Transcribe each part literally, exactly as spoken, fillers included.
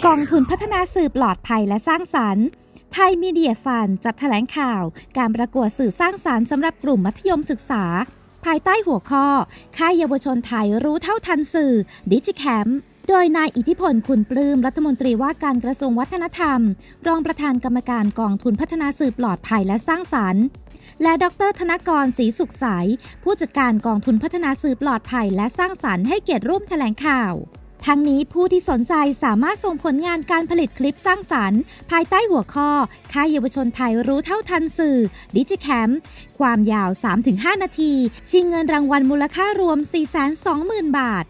องทุนพัฒนาสื่อปลอดภัยและสร้างสรรค์ไทยมีเดียฟันจัดแถลงข่าวการประกวดสื่อสร้างสรรค์สำหรับกลุ่มมัธยมศึกษาภายใต้หัวข้อค่ายเยาวชนไทยรู้เท่าทันสื่อดิจิแคมป์โดยนายอิทธิพลคุณปลื้มรัฐมนตรีว่าการกระทรวงวัฒนธรรมรองประธานกรรมการกองทุนพัฒนาสื่อปลอดภัยและสร้างสรรค์และดรธนกรศรีสุขใสผู้จัดการกองทุนพัฒนาสื่อปลอดภัยและสร้างสรรค์ให้เกียรติร่วมแถลงข่าวทั้งนี้ผู้ที่สนใจสามารถส่งผลงานการผลิตคลิปสร้างสรรค์ภายใต้หัวข้อค่ายเยาวชนไทยรู้เท่าทันสื่อดิจิแคมป์ความยาว สามถึงห้า นาทีชิงเงินรางวัลมูลค่ารวม สี่แสนสองหมื่น บาท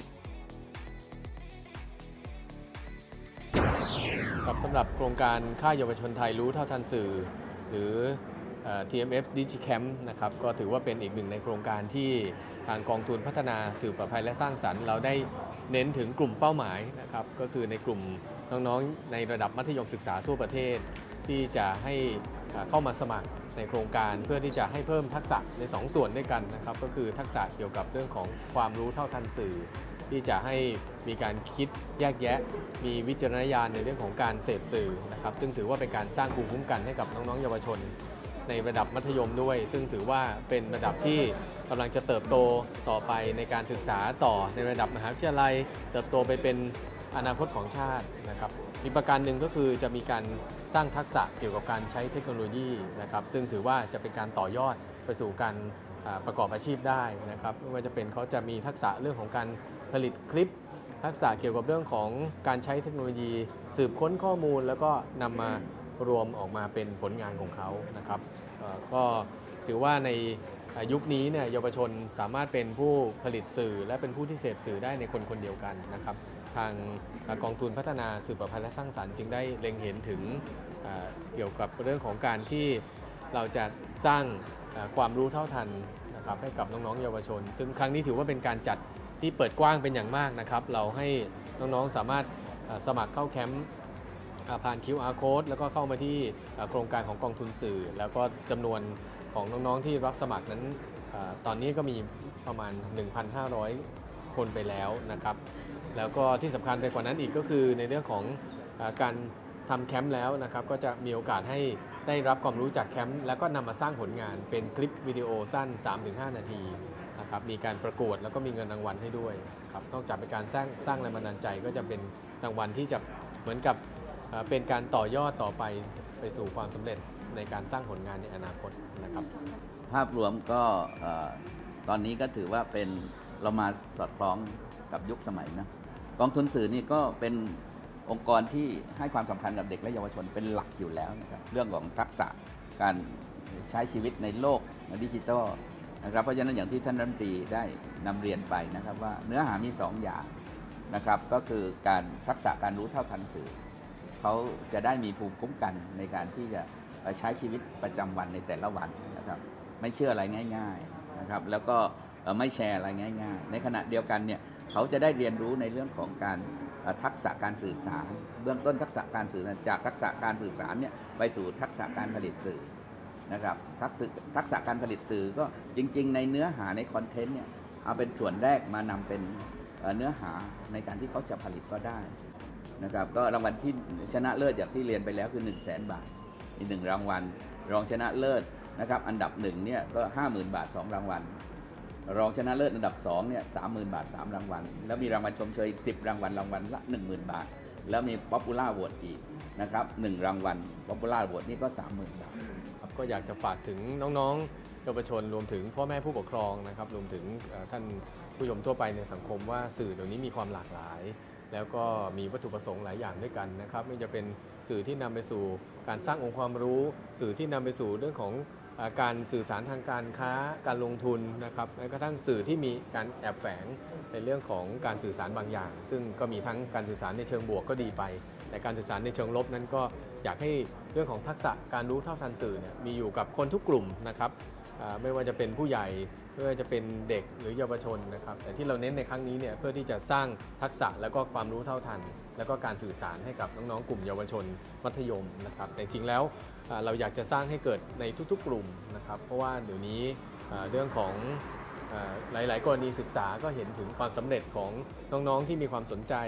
สำหรับโครงการค่ายเยาวชนไทยรู้เท่าทันสื่อหรือ ที เอ็ม เอฟ DigiCamp นะครับก็ถือว่าเป็นอีกหนึ่งในโครงการที่ทางกองทุนพัฒนาสื่อปลอดภัยและสร้างสรรค์เราได้เน้นถึงกลุ่มเป้าหมายนะครับก็คือในกลุ่มน้องๆในระดับมัธยมศึกษาทั่วประเทศที่จะให้เข้ามาสมัครในโครงการเพื่อที่จะให้เพิ่มทักษะในสองส่วนด้วยกันนะครับก็คือทักษะเกี่ยวกับเรื่องของความรู้เท่าทันสื่อที่จะให้มีการคิดแยกแยะมีวิจารณญาณในเรื่องของการเสพสื่อนะครับซึ่งถือว่าเป็นการสร้างภูมิคุ้มกันให้กับน้องๆเยาวชนในระดับมัธยมด้วยซึ่งถือว่าเป็นระดับที่กำลังจะเติบโตต่อไปในการศึกษาต่อในระดับมหาวิทยาลัยเติบโตไปเป็นอนาคตของชาตินะครับมีประการหนึ่งก็คือจะมีการสร้างทักษะเกี่ยวกับการใช้เทคโนโลยีนะครับซึ่งถือว่าจะเป็นการต่อยอดไปสู่การประกอบอาชีพได้นะครับไม่ว่าจะเป็นเขาจะมีทักษะเรื่องของการผลิตคลิปทักษะเกี่ยวกับเรื่องของการใช้เทคโนโลยีสืบค้นข้อมูลแล้วก็นำมารวมออกมาเป็นผลงานของเขานะครับก็ถือว่าในยุคนี้เนี่ยเยาวชนสามารถเป็นผู้ผลิตสื่อและเป็นผู้ที่เสพสื่อได้ในคนคนเดียวกันนะครับทางกองทุนพัฒนาสื่อปลอดภัยและสร้างสรรค์จึงได้เล็งเห็นถึงเกี่ยวกับเรื่องของการที่เราจะสร้างความรู้เท่าทันนะครับให้กับน้องๆเยาวชนซึ่งครั้งนี้ถือว่าเป็นการจัดที่เปิดกว้างเป็นอย่างมากนะครับเราให้น้องๆสามารถสมัครเข้าแคมป์ผ่าน คิว อาร์ Code แล้วก็เข้ามาที่โครงการของกองทุนสื่อแล้วก็จำนวนของน้องๆที่รับสมัครนั้นตอนนี้ก็มีประมาณ หนึ่งพันห้าร้อย คนไปแล้วนะครับแล้วก็ที่สำคัญไปกว่านั้นอีกก็คือในเรื่องของการทำแคมป์แล้วนะครับก็จะมีโอกาสให้ได้รับความรู้จากแคมป์แล้วก็นำมาสร้างผลงานเป็นคลิปวิดีโอสั้น สามถึงห้า นาทีนะครับมีการประกวดแล้วก็มีเงินรางวัลให้ด้วยครับนอกจากเป็นการสร้างสร้างแรงบันดาลใจก็จะเป็นรางวัลที่จะเหมือนกับเป็นการต่อยอดต่อไปไปสู่ความสำเร็จในการสร้างผลงานในอนาคตนะครับภาพรวมก็ตอนนี้ก็ถือว่าเป็นเรามาสอดคล้องกับยุคสมัยนะกองทุนสื่อนี่ก็เป็นองค์กรที่ให้ความสำคัญกับเด็กและเยาวชนเป็นหลักอยู่แล้วนะครับเรื่องของทักษะการใช้ชีวิตในโลกดิจิทัลนะครับเพราะฉะนั้นอย่างที่ท่านรัฐมนตรีได้นำเรียนไปนะครับว่าเนื้อหามีสองอย่างนะครับก็คือการทักษะการรู้เท่าทันสื่อเขาจะได้มีภูมิคุ้มกันในการที่จะใช้ชีวิตประจำวันในแต่ละวันนะครับไม่เชื่ออะไรง่ายๆนะครับแล้วก็ไม่แชร์อะไรง่ายๆในขณะเดียวกันเนี่ยเขาจะได้เรียนรู้ในเรื่องของการทักษะการสื่อสารเบื้องต้นทักษะการสื่อสารจากทักษะการสื่อสารเนี่ยไปสู่ทักษะการผลิตสื่อนะครับทักษะทักษะการผลิตสื่อก็จริงๆในเนื้อหาในคอนเทนต์เนี่ยเอาเป็นส่วนแรกมานำเป็นเนื้อหาในการที่เขาจะผลิตก็ได้นะครับก็รางวัลที่ชนะเลิศอย่างที่เรียนไปแล้วคือ หนึ่งแสน บาทอีกหนึ่งรางวัลรองชนะเลิศนะครับอันดับหนึ่งเนี่ยก็ ห้าหมื่น บาทสองรางวัลรองชนะเลิศอันดับสองเนี่ย สามหมื่น บาทสามรางวัลแล้วมีรางวัลชมเชยอีกสิบรางวัลรางวัลละ หนึ่งหมื่น บาทแล้วมี Popular Award อีกนะครับหนึ่งรางวัล Popular Award นี่ก็ สามหมื่น บาทครับก็อยากจะฝากถึงน้องๆเยาวชนรวมถึงพ่อแม่ผู้ปกครองนะครับรวมถึงท่านผู้ชมทั่วไปในสังคมว่าสื่อเดี๋ยวนี้มีความหลากหลายแล้วก็มีวัตถุประสงค์หลายอย่างด้วยกันนะครับไม่ว่าจะเป็นสื่อที่นำไปสู่การสร้างองค์ความรู้สื่อที่นำไปสู่เรื่องของการสื่อสารทางการค้าการลงทุนนะครับแม้กระทั่งสื่อที่มีการแอบแฝงในเรื่องของการสื่อสารบางอย่างซึ่งก็มีทั้งการสื่อสารในเชิงบวกก็ดีไปแต่การสื่อสารในเชิงลบนั้นก็อยากให้เรื่องของทักษะการรู้เท่าทันสื่อเนี่ยมีอยู่กับคนทุกกลุ่มนะครับไม่ว่าจะเป็นผู้ใหญ่ไม่ว่าจะเป็นเด็กหรือเยาวชนนะครับแต่ที่เราเน้นในครั้งนี้เนี่ยเพื่อที่จะสร้างทักษะแล้วก็ความรู้เท่าทันแล้วก็การสื่อสารให้กับน้องๆกลุ่มเยาวชนมัธยมนะครับแต่จริงแล้วเราอยากจะสร้างให้เกิดในทุกๆกลุ่มนะครับเพราะว่าเดี๋ยวนี้เรื่องของหลายๆกรณีศึกษาก็เห็นถึงความสำเร็จของน้องๆที่มีความสนใจ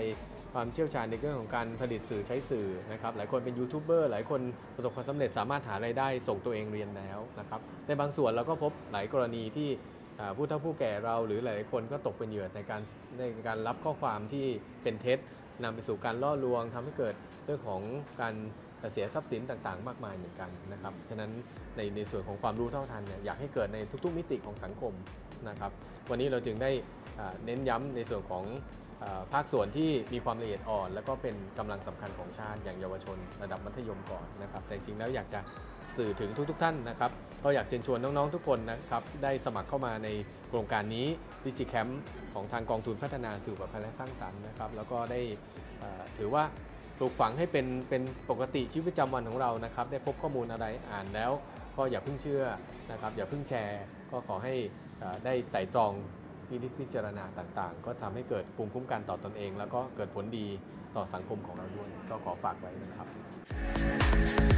ความเชี่ยวชาญในเรื่องของการผลิตสื่อใช้สื่อนะครับหลายคนเป็นยูทูบเบอร์หลายคนประสบความสำเร็จสามารถหารายได้ส่งตัวเองเรียนแล้วนะครับในบางส่วนเราก็พบหลายกรณีที่ผู้เฒ่าผู้แก่เราหรือหลายคนก็ตกเป็นเหยื่อในการในการรับข้อความที่เป็นเท็จนำไปสู่การล่อลวงทำให้เกิดเรื่องของการเสียทรัพย์สินต่างๆมากมายเหมือนกันนะครับฉะนั้นในในส่วนของความรู้เท่าทันเนี่ยอยากให้เกิดในทุกๆมิติของสังคมนะครับวันนี้เราจึงได้เน้นย้ำในส่วนของภาคส่วนที่มีความละเอียดอ่อนและก็เป็นกำลังสำคัญของชาติอย่างเยาวชนระดับมัธยมก่อนนะครับแต่จริงๆแล้วอยากจะสื่อถึงทุกๆท่านนะครับก็อยากเชิญชวนน้องๆทุกคนนะครับได้สมัครเข้ามาในโครงการนี้ DigiCamp ของทางกองทุนพัฒนาสื่อปลอดภัยและสร้างสรรค์นะครับแล้วก็ได้ถือว่าปลูกฝังให้เป็นเป็นปกติชีวิตประจำวันของเรานะครับได้พบข้อมูลอะไรอ่านแล้วก็อย่าเพิ่งเชื่อนะครับอย่าเพิ่งแชร์ก็ขอให้ได้ไตร่ตรองพิจารณาต่างๆก็ทำให้เกิดภูมิคุ้มกันต่อตนเองแล้วก็เกิดผลดีต่อสังคมของเราด้วยก็ขอฝากไว้นะครับ